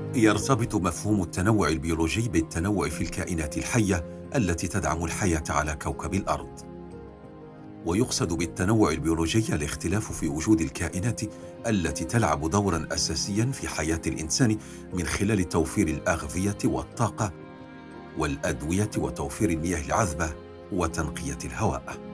يرتبط مفهوم التنوع البيولوجي بالتنوع في الكائنات الحية التي تدعم الحياة على كوكب الأرض. ويقصد بالتنوع البيولوجي الاختلاف في وجود الكائنات التي تلعب دورا أساسيا في حياة الإنسان من خلال توفير الأغذية والطاقة والأدوية وتوفير المياه العذبة وتنقية الهواء.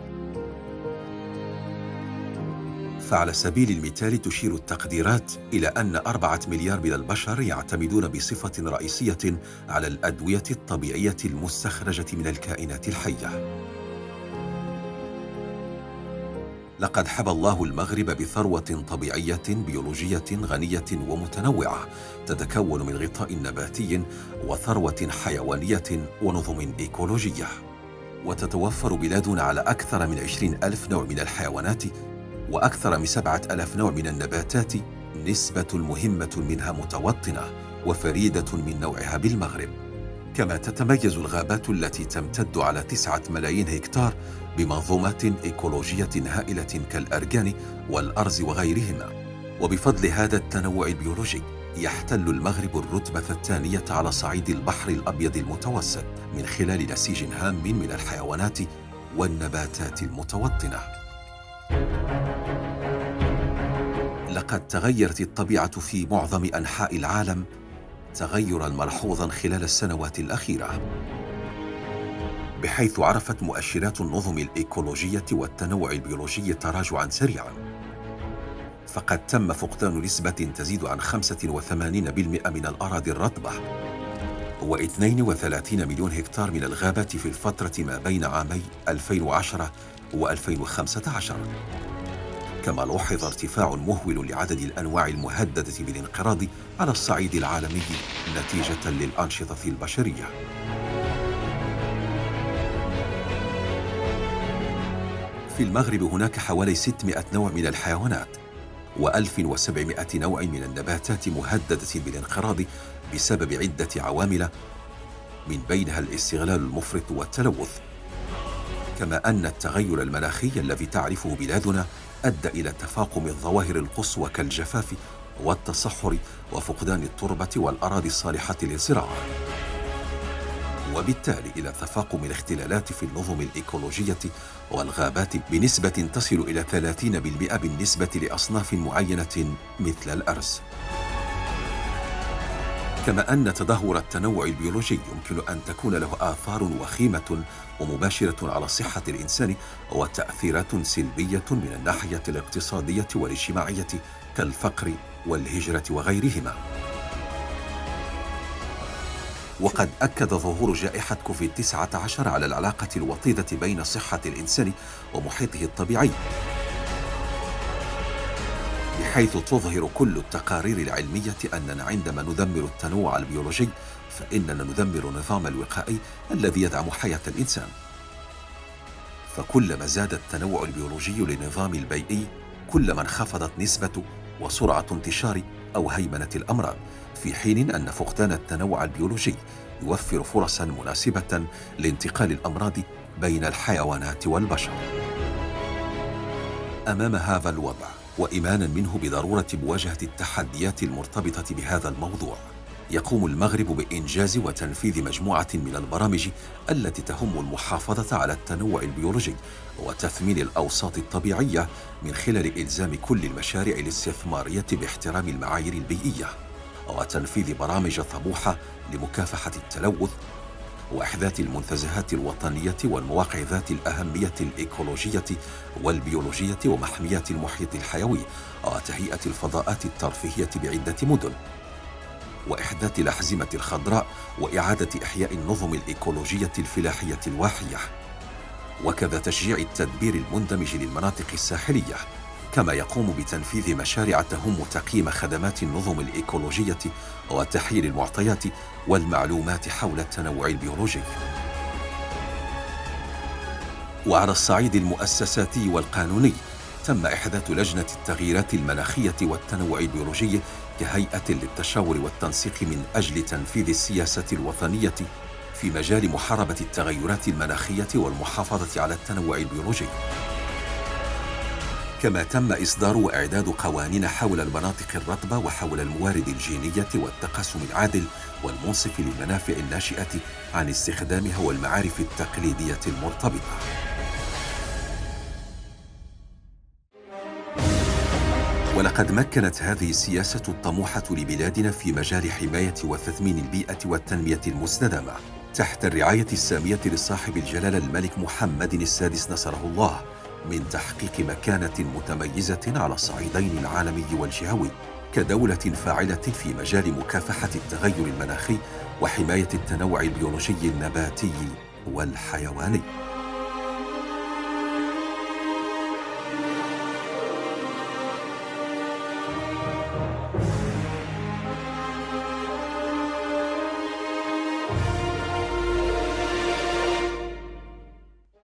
فعلى سبيل المثال تشير التقديرات إلى أن 4 مليار من البشر يعتمدون بصفة رئيسية على الأدوية الطبيعية المستخرجة من الكائنات الحية. لقد حبى الله المغرب بثروة طبيعية بيولوجية غنية ومتنوعة تتكون من غطاء نباتي وثروة حيوانية ونظم إيكولوجية. وتتوفر بلادنا على أكثر من 20,000 نوع من الحيوانات وأكثر من 7,000 نوع من النباتات، نسبة مهمة منها متوطنة وفريدة من نوعها بالمغرب. كما تتميز الغابات التي تمتد على 9 ملايين هكتار بمنظومات إيكولوجية هائلة كالأرجان والأرز وغيرهما. وبفضل هذا التنوع البيولوجي يحتل المغرب الرتبة الثانية على صعيد البحر الأبيض المتوسط من خلال نسيج هام من الحيوانات والنباتات المتوطنة. لقد تغيرت الطبيعة في معظم أنحاء العالم تغيراً ملحوظاً خلال السنوات الأخيرة، بحيث عرفت مؤشرات النظم الإيكولوجية والتنوع البيولوجي تراجعاً سريعاً. فقد تم فقدان نسبة تزيد عن 85% من الأراضي الرطبة و32 مليون هكتار من الغابات في الفترة ما بين عامي 2010 و2015. كما لوحظ ارتفاع مهول لعدد الأنواع المهددة بالانقراض على الصعيد العالمي نتيجة للأنشطة البشرية. في المغرب هناك حوالي 600 نوع من الحيوانات و1700 نوع من النباتات مهددة بالانقراض بسبب عدة عوامل، من بينها الاستغلال المفرط والتلوث. كما أن التغير المناخي الذي تعرفه بلادنا أدى إلى تفاقم الظواهر القصوى كالجفاف والتصحر وفقدان التربة والأراضي الصالحة للزراعة، وبالتالي إلى تفاقم الاختلالات في النظم الإيكولوجية والغابات بنسبة تصل إلى 30% بالنسبة لأصناف معينة مثل الأرز. كما أن تدهور التنوع البيولوجي يمكن أن تكون له آثار وخيمة ومباشرة على صحة الإنسان وتأثيرات سلبية من الناحية الاقتصادية والاجتماعية كالفقر والهجرة وغيرهما. وقد أكد ظهور جائحة كوفيد-19 على العلاقة الوطيدة بين صحة الإنسان ومحيطه الطبيعي، بحيث تظهر كل التقارير العلمية أننا عندما ندمر التنوع البيولوجي فإننا ندمر النظام الوقائي الذي يدعم حياة الإنسان. فكلما زاد التنوع البيولوجي للنظام البيئي كلما انخفضت نسبة وسرعة انتشار أو هيمنة الأمراض، في حين أن فقدان التنوع البيولوجي يوفر فرصاً مناسبة لانتقال الأمراض بين الحيوانات والبشر. أمام هذا الوضع وإيماناً منه بضرورة مواجهة التحديات المرتبطة بهذا الموضوع، يقوم المغرب بإنجاز وتنفيذ مجموعة من البرامج التي تهم المحافظة على التنوع البيولوجي وتثمين الأوساط الطبيعية من خلال إلزام كل المشاريع الاستثمارية باحترام المعايير البيئية، وتنفيذ برامج طموحة لمكافحة التلوث، وإحداث المنتزهات الوطنية والمواقع ذات الأهمية الإيكولوجية والبيولوجية ومحميات المحيط الحيوي، وتهيئة الفضاءات الترفيهية بعدة مدن، وإحداث الأحزمة الخضراء وإعادة إحياء النظم الإيكولوجية الفلاحية الواحية، وكذا تشجيع التدبير المندمج للمناطق الساحلية. كما يقوم بتنفيذ مشاريع تهم تقييم خدمات النظم الإيكولوجية وتحليل المعطيات والمعلومات حول التنوع البيولوجي. وعلى الصعيد المؤسساتي والقانوني تم إحداث لجنة التغييرات المناخية والتنوع البيولوجي كهيئة للتشاور والتنسيق من أجل تنفيذ السياسة الوطنية في مجال محاربة التغيرات المناخية والمحافظة على التنوع البيولوجي. كما تم إصدار وإعداد قوانين حول المناطق الرطبة وحول الموارد الجينية والتقاسم العادل والمنصف للمنافع الناشئة عن استخدامها والمعارف التقليدية المرتبطة. ولقد مكنت هذه السياسة الطموحة لبلادنا في مجال حماية وتثمين البيئة والتنمية المستدامة تحت الرعاية السامية لصاحب الجلالة الملك محمد السادس نصره الله، من تحقيق مكانة متميزة على الصعيدين العالمي والجهوي كدولة فاعلة في مجال مكافحة التغير المناخي وحماية التنوع البيولوجي النباتي والحيواني.